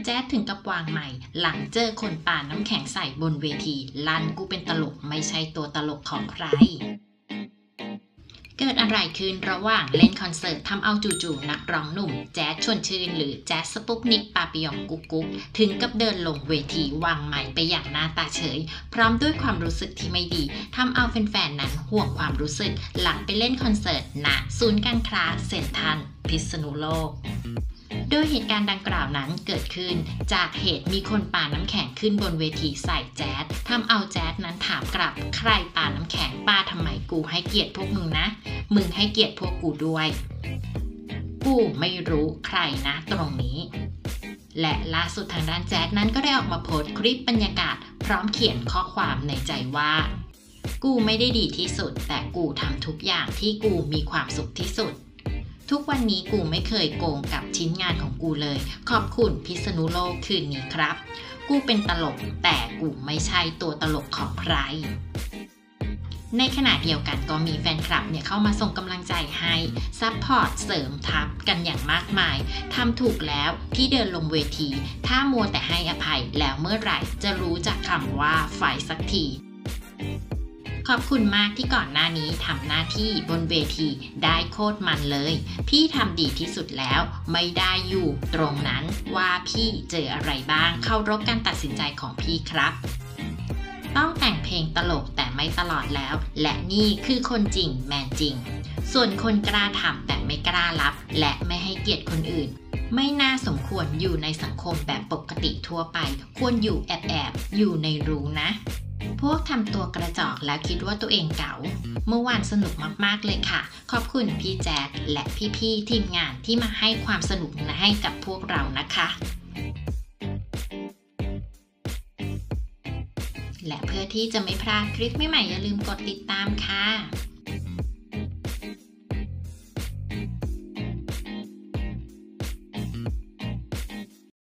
แจ๊ดถึงกับวางใหม่หลังเจอคนปาน้ำแข็งใส่บนเวทีลั่นกูเป็นตลกไม่ใช่ตัวตลกของใครเกิดอะไรขึ้นระหว่างเล่นคอนเสิร์ตทำเอาจู่ๆนักร้องหนุ่มแจ๊ดชวนชื่นหรือแจ๊ดสปุกนิกปาปิยองกุ๊กกุ๊กถึงกับเดินลงเวทีวางไมค์ไปอย่างหน้าตาเฉยพร้อมด้วยความรู้สึกที่ไม่ดีทำเอาแฟนๆนั้นห่วงความรู้สึกหลังไปเล่นคอนเสิร์ตณศูนย์การค้าเซ็นทรัลพิษณุโลกโดยเหตุการณ์ดังกล่าวนั้นเกิดขึ้นจากเหตุมีคนปาน้ำแข็งขึ้นบนเวทีใส่แจ๊ดทำเอาแจ๊ดนั้นถามกลับใครปาน้ำแข็งปาทำไมกูให้เกียรติพวกมึงนะมึงให้เกียรติพวกกูด้วยกูไม่รู้ใครนะตรงนี้และล่าสุดทางด้านแจ๊ดนั้นก็ได้ออกมาโพสต์คลิปบรรยากาศพร้อมเขียนข้อความในใจว่ากูไม่ได้ดีที่สุดแต่กูทำทุกอย่างที่กูมีความสุขที่สุดทุกวันนี้กูไม่เคยโกงกับชิ้นงานของกูเลยขอบคุณพิษณุโลกคืนนี้ครับกูเป็นตลกแต่กูไม่ใช่ตัวตลกของใครในขณะเดียวกันก็มีแฟนคลับเข้ามาส่งกำลังใจให้ซัพพอร์ตเสริมทัพกันอย่างมากมายทำถูกแล้วที่เดินลงเวทีถ้ามัวแต่ให้อภัยแล้วเมื่อไหร่จะรู้จักคำว่าไฟสักทีขอบคุณมากที่ก่อนหน้านี้ทำหน้าที่บนเวทีได้โคตรมันเลยพี่ทำดีที่สุดแล้วไม่ได้อยู่ตรงนั้นว่าพี่เจออะไรบ้างเคารพการตัดสินใจของพี่ครับต้องแต่งเพลงตลกแต่ไม่ตลอดแล้วและนี่คือคนจริงแมนจริงส่วนคนกล้าทำแต่ไม่กล้ารับและไม่ให้เกียรติคนอื่นไม่น่าสมควรอยู่ในสังคมแบบปกติทั่วไปควรอยู่แอบอยู่ในรูนะพวกทำตัวกระจอกแล้วคิดว่าตัวเองเก๋าเมื่อวานสนุกมากๆเลยค่ะขอบคุณพี่แจ๊ดและพี่ๆทีมงานที่มาให้ความสนุกให้กับพวกเรานะคะและเพื่อที่จะไม่พลาดคลิปใหม่ๆอย่าลืมกดติดตามค่ะ